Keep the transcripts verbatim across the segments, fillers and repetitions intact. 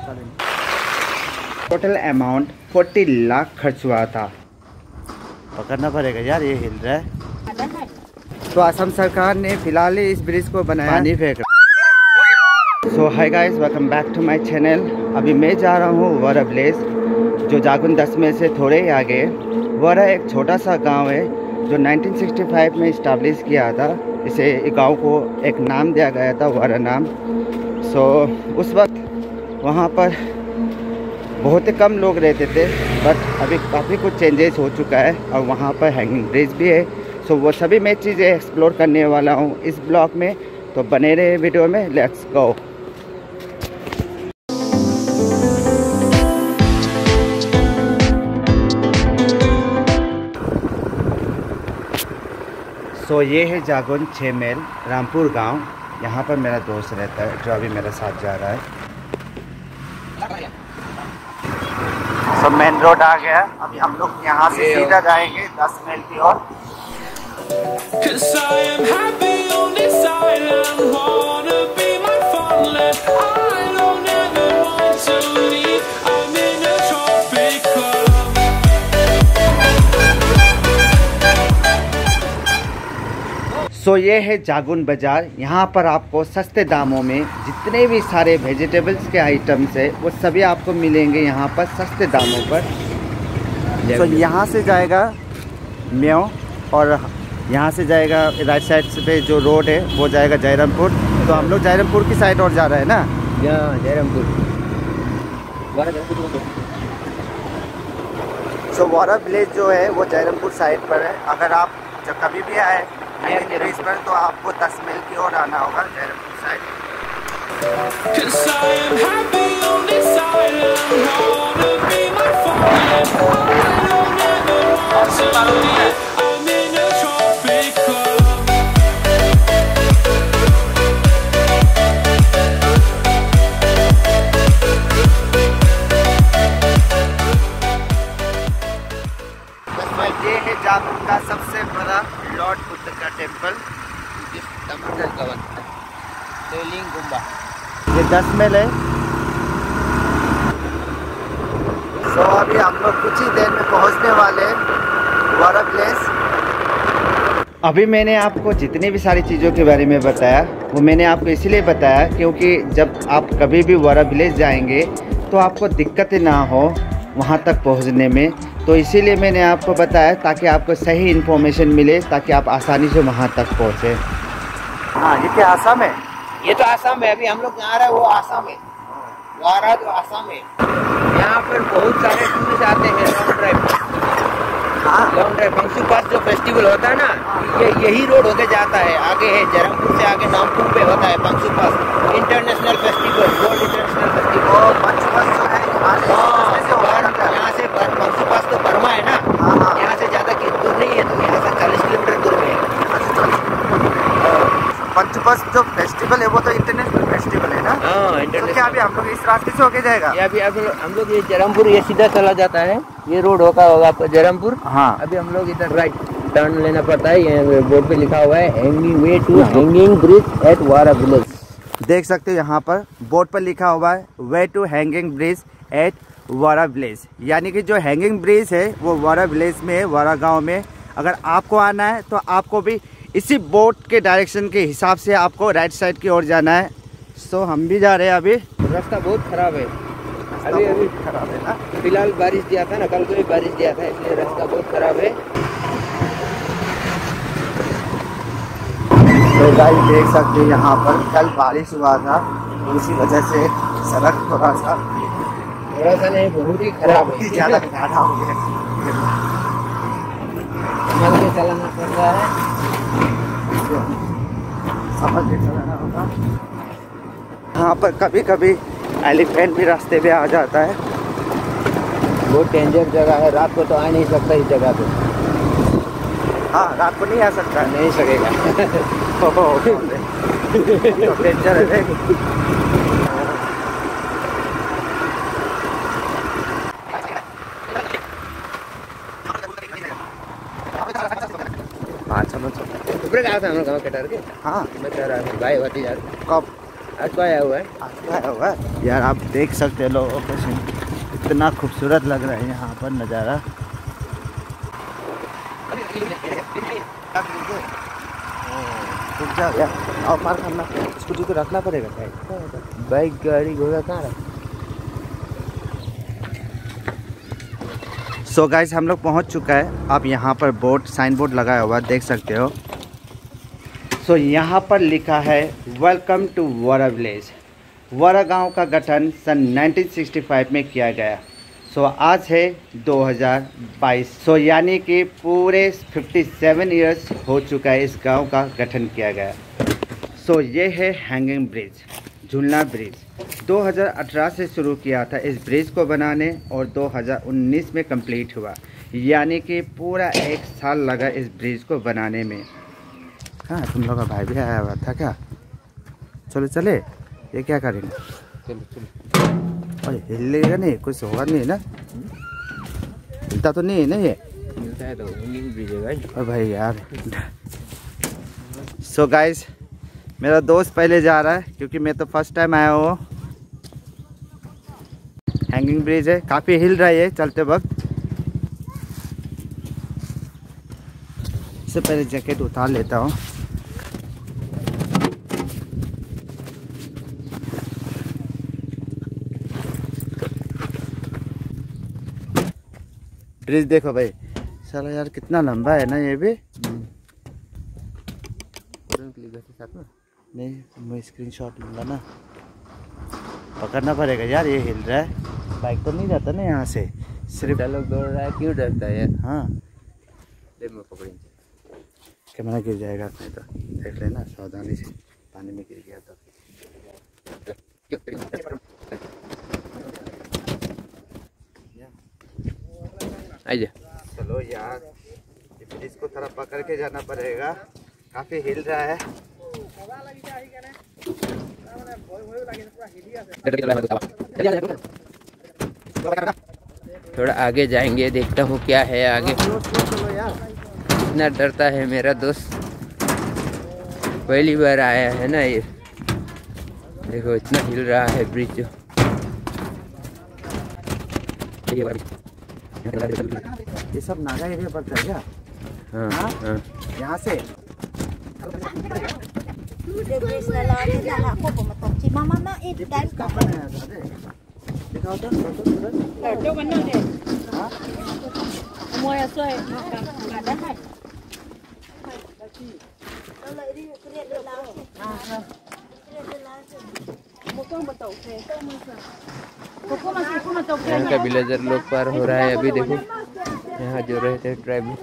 Total amount चालीस लाख खर्च हुआ था। पकड़ना पड़ेगा यार, ये हिल रहा है। तो असम सरकार ने फिलहाल इस ब्रिज को बनाया, पानी फेंक। So hi guys, welcome back to my channel. अभी मैं जा रहा हूँ वारा विलेज, जो जागुन दस में से थोड़े ही आगे। वारा एक छोटा सा गांव है जो नाइनटीन सिक्सटी फाइव में इस्टेब्लिश किया था। इसे गांव को एक नाम दिया गया था, वारा नाम। सो उस वक्त वहाँ पर बहुत ही कम लोग रहते थे, बट अभी काफ़ी कुछ चेंजेस हो चुका है और वहाँ पर हैंगिंग ब्रिज भी है। सो वो सभी मैं चीज़ें एक्सप्लोर करने वाला हूँ इस ब्लॉग में, तो बने रहे वीडियो में। Let's go. सो ये है जागुन छः मेल रामपुर गांव। यहाँ पर मेरा दोस्त रहता है जो अभी मेरे साथ जा रहा है। सो मेन रोड आ गया। अभी हम लोग यहाँ से सीधा जाएंगे दस मील की ओर। सो ये है जागुन बाज़ार। यहाँ पर आपको सस्ते दामों में जितने भी सारे वेजिटेबल्स के आइटम्स है वो सभी आपको मिलेंगे यहाँ पर सस्ते दामों पर। सो यहाँ से जाएगा म्यो और यहाँ से जाएगा राइट साइड पे जो रोड है वो जाएगा जयरामपुर। तो हम लोग जयरामपुर की साइड और जा रहे हैं ना। यहाँ जयरामपुर। सो वारा विलेज जो है वो जयरामपुर साइड पर है। अगर आप जब कभी भी आए ब्रिज पर तो आपको दस मील की ओर आना होगा जयरामपुर साइड। ये है जागुन का सबसे बड़ा लॉर्ड बुद्ध का टेम्पल, ये दस मील है। सो अभी हम लोग कुछ ही देर में पहुंचने वाले हैं वारा विलेज। अभी मैंने आपको जितनी भी सारी चीज़ों के बारे में बताया वो मैंने आपको इसीलिए बताया क्योंकि जब आप कभी भी वारा विलेज जाएंगे तो आपको दिक्कतें ना हो वहाँ तक पहुँचने में। तो इसीलिए मैंने आपको बताया ताकि आपको सही इन्फॉर्मेशन मिले, ताकि आप आसानी से वहाँ तक पहुँचे। हाँ, ये क्या आसाम है? ये तो आसाम है। अभी हम लोग जहाँ रहे वो आसाम है। वारा जो आसाम है। यहाँ पर बहुत सारे टूरिस्ट आते हैं लॉन्ग ड्राइव। हाँ, लॉन्ग ड्राइव पंक्सू पास जो फेस्टिवल होता है ना, ये यही रोड होके जाता है। आगे है जयरामपुर से आगे नामपुर पे होता है Pangsau pass international festival, world international festival. Pangsau pass जो है यहाँ से पंक्सू पास तो बर्मा है ना, यहाँ से ज़्यादा दूर नहीं है, तो यहाँ से चालीस किलोमीटर दूर में है। पंक्सू पास जो फेस्टिवल है वो तो इंटरनेशनल फेस्टिवल है ना। हाँ, इंटरनेशनल। क्या अभी हम लोग इस रास्ते से होके जाएगा? ये अभी अभी हम लोग ये जयरामपुर ये सीधा चला जाता है, ये रोड होगा होगा जयरामपुर। हाँ, अभी हम लोग इधर राइट टर्न लेना पड़ता है। ये बोर्ड पे लिखा हुआ है hanging way to hanging bridge at Wara village. देख सकते हो यहाँ पर बोर्ड पर लिखा हुआ है way to hanging bridge at Wara village, यानी कि जो हैंगिंग ब्रिज है वो वारा विलेज में है, वारा गांव में। अगर आपको आना है तो आपको भी इसी बोट के डायरेक्शन के हिसाब से आपको राइट साइड की ओर जाना है। सो हम भी जा रहे हैं। अभी रास्ता बहुत खराब है। अभी अभी खराब है ना, फिलहाल बारिश दिया था ना, कल को भी बारिश दिया था, इसलिए रास्ता बहुत खराब है। तो गाइस देख सकते हैं यहाँ पर कल बारिश हुआ था, तो इसी वजह से सड़क थोड़ा सा थोड़ा सा नहीं, बहुत ही खराब है, ज़्यादा गाढ़ा हो गया। संभल के चलाना पड़ रहा है, समझ के चलाना होगा। यहाँ पर कभी कभी एलिफेंट भी रास्ते पे आ जाता है। बहुत डेंजर जगह है, रात को तो आ नहीं सकता इस जगह पे। हाँ, रात को नहीं आ सकता, नहीं सकेगा। तो डेंजर है। हाँ चलो चलो। ऊपर कहा था हम लोग गाँव के डर के। हाँ मैं कह रहा हूँ भाई होती यार। कब? आज तो आया हुआ है, आज तो आया हुआ है यार। आप देख सकते हो लोकेशन, इतना खूबसूरत लग रहा है यहाँ पर नज़ारा। रुक जाओ यार, और पार करना, स्कूटी को रखना पड़ेगा। बाइक गाड़ी घोड़ा कहाँ रहा? सो गाइस हम लोग पहुँच चुका है। आप यहाँ पर बोर्ड साइन बोर्ड लगाया हुआ देख सकते हो। सो so, यहाँ पर लिखा है वेलकम टू वरा विलेज। वरा गांव का गठन सन नाइनटीन सिक्सटी फाइव में किया गया। सो so, आज है दो हज़ार बाईस। सो so, यानी कि पूरे सत्तावन इयर्स हो चुका है इस गांव का गठन किया गया। सो so, ये है हैंगिंग ब्रिज, झूलना ब्रिज। दो हज़ार अठारह से शुरू किया था इस ब्रिज को बनाने और दो हज़ार उन्नीस में कंप्लीट हुआ, यानी कि पूरा एक साल लगा इस ब्रिज को बनाने में। हाँ, तुम लोग का भाई भी आया हुआ था क्या? चलो चले, ये क्या करेंगे? चलो चलो। अरे हिलेगा नहीं, कुछ होगा नहीं ना? हिलता तो नहीं है ना ये? मिलता है तो हैंगिंग ब्रिज है भाई। अरे भाई यार। सो गाइस मेरा दोस्त पहले जा रहा है क्योंकि मैं तो फर्स्ट टाइम आया हूँ। हैंगिंग ब्रिज है, काफ़ी हिल रहा है चलते वक्त। इससे पहले जैकेट उतार लेता हूँ। ब्रिज देखो भाई, चलो यार कितना लंबा है ना ये भी। नहीं, मैं स्क्रीनशॉट लूँगा ना। पकड़ना पड़ेगा यार, ये हिल रहा है। बाइक तो नहीं जाता ना यहाँ से, सिर्फ लोग दौड़ रहा है, क्यों डरता है यार? हाँ, पकड़ेंगे, कैमरा गिर जाएगा अपने तो, देख लेना सावधानी से, पानी में गिर गया तो। आइए चलो यार, इसको थोड़ा पकड़ के जाना पड़ेगा, काफी हिल रहा है। थोड़ा आगे जाएंगे, देखता हूँ क्या है आगे। इतना डरता है मेरा दोस्त, पहली बार आया है ना ये। देखो इतना हिल रहा है ब्रिज जो। ये सब नागा एरिया पड़ता है क्या? हाँ हाँ, यहाँ से दिखाओ तो, यहाँ का विलेजर लोग पार हो रहा है अभी। देखो यहाँ जो रहते हैं ट्राइबल।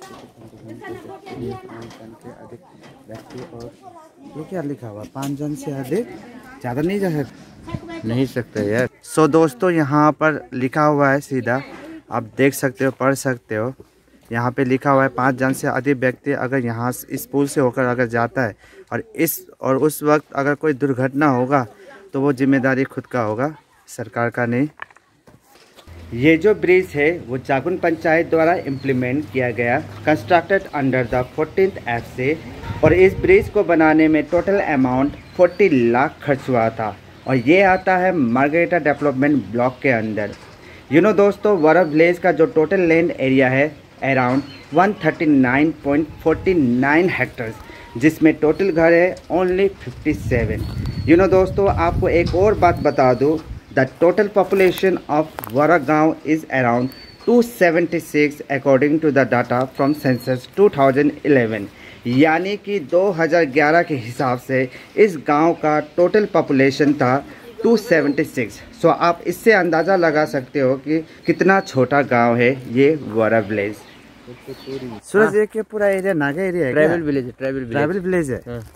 और ये क्या लिखा हुआ? पाँच जन से अधिक, ज़्यादा नहीं जा सकते, नहीं सकता यार। सो so, दोस्तों यहाँ पर लिखा हुआ है सीधा, आप देख सकते हो, पढ़ सकते हो। यहाँ पे लिखा हुआ है पाँच जन से अधिक व्यक्ति अगर यहाँ इस पुल से होकर अगर जाता है और इस और उस वक्त अगर कोई दुर्घटना होगा तो वो जिम्मेदारी खुद का होगा, सरकार का नहीं। ये जो ब्रिज है वो जागुन पंचायत द्वारा इम्प्लीमेंट किया गया, constructed under the fourteenth act से। और इस ब्रिज को बनाने में टोटल अमाउंट चालीस लाख खर्च हुआ था और ये आता है मार्गरेटा डेवलपमेंट ब्लॉक के अंदर। यू नो दोस्तों, वरा विलेज का जो टोटल लैंड एरिया है अराउंड एक सौ उनतालीस पॉइंट फोर नाइन हेक्टर्स, जिसमें टोटल घर है ओनली सत्तावन। यू नो दोस्तों, आपको एक और बात बता दूँ, the total population of Wara गांव is around two seventy six according to the data from census two thousand eleven, यानी कि दो हज़ार ग्यारह के हिसाब से इस गांव का टोटल पॉपुलेशन था दो सौ छिहत्तर। सो आप इससे अंदाज़ा लगा सकते हो कि कितना छोटा गांव है ये वरा विलेज। सूरज, ये क्या पूरा एरिया नागा एरिया है? ट्राइबल विलेज है, ट्राइबल विलेज। ट्राइबल विलेज है। हाँ।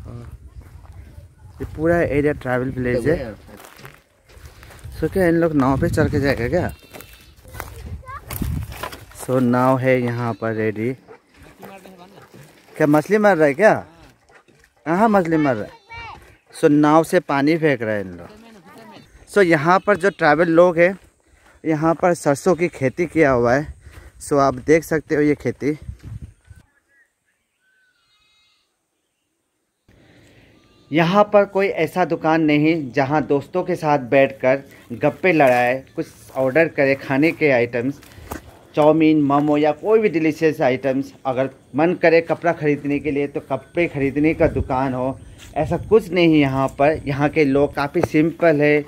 ये पूरा एरिया ट्राइबल विलेज है। सो क्या इन लोग नाव पे चढ़ के जाएगा क्या? सो नाव है यहाँ पर रेडी। क्या मछली मर रहा है क्या? कहाँ मछली मर रहा है? सो नाव से पानी फेंक रहे हैं इन लोग। सो यहाँ पर जो ट्राइबल लोग हैं, यहाँ पर सरसों की खेती किया हुआ है। सो आप देख सकते हो ये खेती। यहाँ पर कोई ऐसा दुकान नहीं जहाँ दोस्तों के साथ बैठकर गप्पे लड़ाए, कुछ ऑर्डर करे खाने के आइटम्स, चाउमीन, मोमो या कोई भी डिलीशियस आइटम्स। अगर मन करे कपड़ा ख़रीदने के लिए तो कपड़े ख़रीदने का दुकान हो, ऐसा कुछ नहीं यहाँ पर। यहाँ के लोग काफ़ी सिंपल है।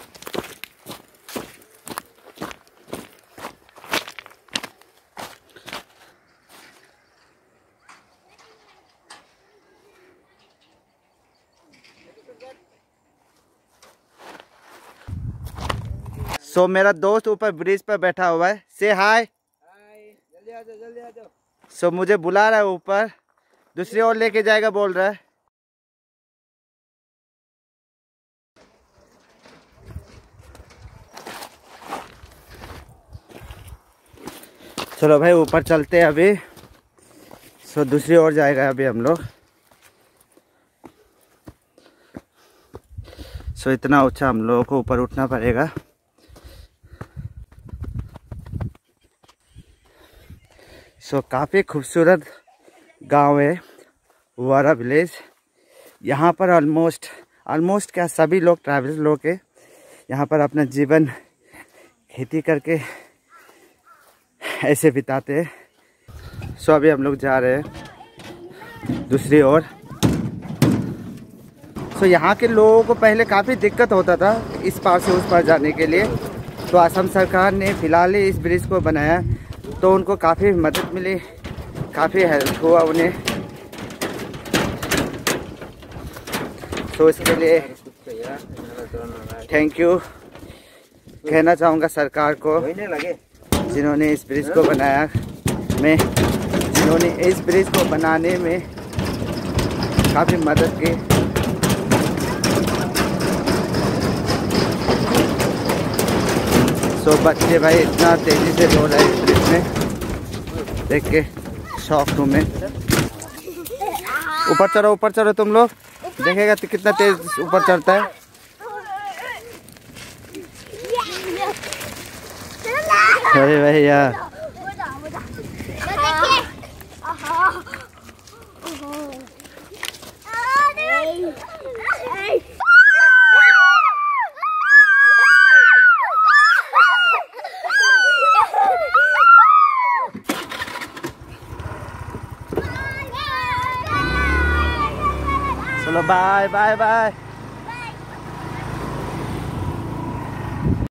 सो so, मेरा दोस्त ऊपर ब्रिज पर बैठा हुआ है। से हाय। जल्दी आ जाओ, जल्दी आ जाओ। सो so, मुझे बुला रहा है ऊपर, दूसरी ओर लेके जाएगा बोल रहा है। चलो भाई ऊपर चलते हैं अभी। सो so, दूसरी ओर जाएगा अभी हम लोग। सो so, इतना ऊंचा हम लोगों को ऊपर उठना पड़ेगा। सो so, काफ़ी खूबसूरत गांव है वारा विलेज। यहाँ पर ऑलमोस्ट ऑलमोस्ट क्या सभी लोग ट्रैवलर लोग है। यहाँ पर अपना जीवन खेती करके ऐसे बिताते हैं। सो so, अभी हम लोग जा रहे हैं दूसरी ओर। सो so, यहाँ के लोगों को पहले काफ़ी दिक्कत होता था इस पार से उस पार जाने के लिए। तो असम सरकार ने फ़िलहाल ही इस ब्रिज को बनाया, तो उनको काफ़ी मदद मिली, काफ़ी हेल्प हुआ उन्हें। तो इसके लिए थैंक यू कहना चाहूँगा सरकार को, जिन्होंने इस ब्रिज को बनाया में जिन्होंने इस ब्रिज को बनाने में काफ़ी मदद की। तो बच्चे भाई इतना तेज़ी से दौड़ रहे हैं इस ब्रिज में, देख के शौक हूँ मैं। ऊपर चढ़ो, ऊपर चढ़ो तुम लोग, देखेगा तो कितना तेज ऊपर चढ़ता है। अरे भैया चलो बाय बाय बाय।